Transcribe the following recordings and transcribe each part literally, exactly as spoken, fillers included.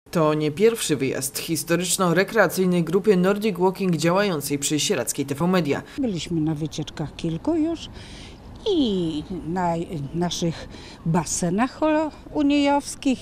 To nie pierwszy wyjazd historyczno-rekreacyjnej grupy Nordic Walking działającej przy Sieradzkiej T V Media. Byliśmy na wycieczkach kilku już i na naszych basenach uniejowskich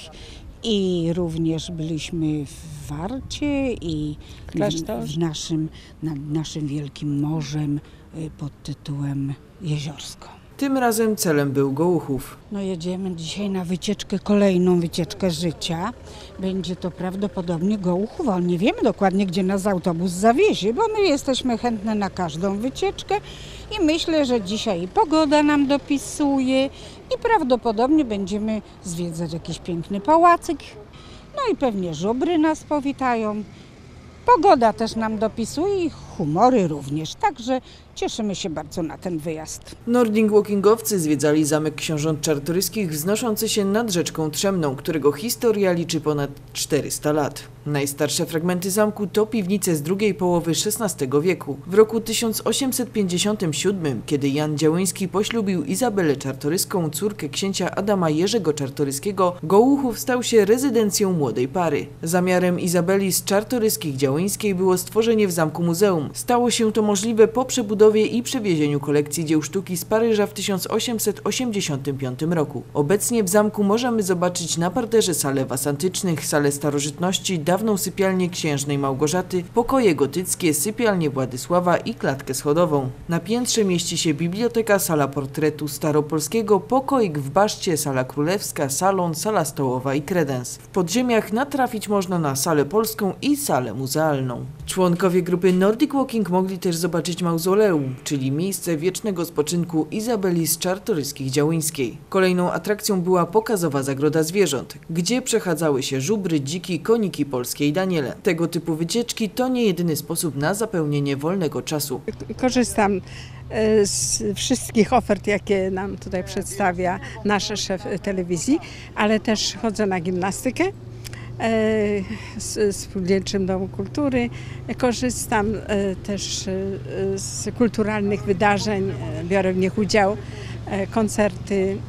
i również byliśmy w Warcie i w, w naszym, nad naszym wielkim morzem pod tytułem Jeziorsko. Tym razem celem był Gołuchów. No jedziemy dzisiaj na wycieczkę, kolejną wycieczkę życia. Będzie to prawdopodobnie Gołuchów, ale nie wiemy dokładnie, gdzie nas autobus zawiezie, bo my jesteśmy chętne na każdą wycieczkę i myślę, że dzisiaj pogoda nam dopisuje i prawdopodobnie będziemy zwiedzać jakiś piękny pałacyk. No i pewnie żubry nas powitają. Pogoda też nam dopisuje i humory również, także cieszymy się bardzo na ten wyjazd. Nordic Walkingowcy zwiedzali Zamek Książąt Czartoryskich wznoszący się nad rzeczką Trzemną, którego historia liczy ponad czterysta lat. Najstarsze fragmenty zamku to piwnice z drugiej połowy szesnastego wieku. W roku tysiąc osiemset pięćdziesiątym siódmym, kiedy Jan Działyński poślubił Izabelę Czartoryską, córkę księcia Adama Jerzego Czartoryskiego, Gołuchów stał się rezydencją młodej pary. Zamiarem Izabeli z Czartoryskich-Działyńskiej było stworzenie w zamku muzeum. Stało się to możliwe po przebudowie i przewiezieniu kolekcji dzieł sztuki z Paryża w tysiąc osiemset osiemdziesiątym piątym roku. Obecnie w zamku możemy zobaczyć na parterze salę was antycznych, salę starożytności, dawną sypialnię księżnej Małgorzaty, pokoje gotyckie, sypialnię Władysława i klatkę schodową. Na piętrze mieści się biblioteka, sala portretu staropolskiego, pokoik w baszcie, sala królewska, salon, sala stołowa i kredens. W podziemiach natrafić można na salę polską i salę muzealną. Członkowie grupy Nordic Walking mogli też zobaczyć mauzoleum, czyli miejsce wiecznego spoczynku Izabeli z Czartoryskich-Działyńskiej. Kolejną atrakcją była pokazowa zagroda zwierząt, gdzie przechadzały się żubry, dziki, koniki polskie i daniele. Tego typu wycieczki to nie jedyny sposób na zapełnienie wolnego czasu. Korzystam z wszystkich ofert, jakie nam tutaj przedstawia nasz szef telewizji, ale też chodzę na gimnastykę w Spółdzielczym Domu Kultury. Korzystam też z kulturalnych wydarzeń, biorę w nich udział, koncerty,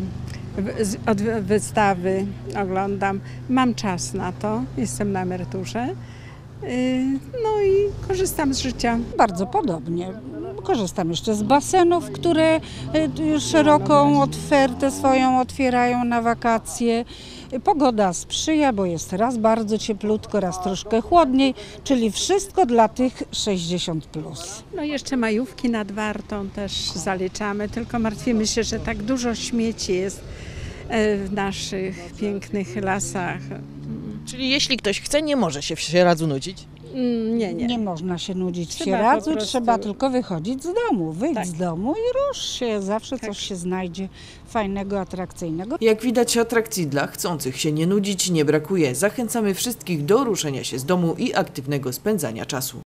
wystawy oglądam. Mam czas na to, jestem na emeryturze. No i korzystam z życia. Bardzo podobnie. Korzystam jeszcze z basenów, które szeroką ofertę swoją otwierają na wakacje. Pogoda sprzyja, bo jest raz bardzo cieplutko, raz troszkę chłodniej, czyli wszystko dla tych sześćdziesiąt plus. No jeszcze majówki nad Wartą też zaliczamy, tylko martwimy się, że tak dużo śmieci jest w naszych pięknych lasach. Czyli jeśli ktoś chce, nie może się w Sieradzu nudzić? Nie, nie. Nie można się nudzić Trzeba w Sieradzu, prostu... trzeba tylko wychodzić z domu, wyjść tak. z domu i rusz się, zawsze tak. coś się znajdzie fajnego, atrakcyjnego. Jak widać, atrakcji dla chcących się nie nudzić nie brakuje. Zachęcamy wszystkich do ruszenia się z domu i aktywnego spędzania czasu.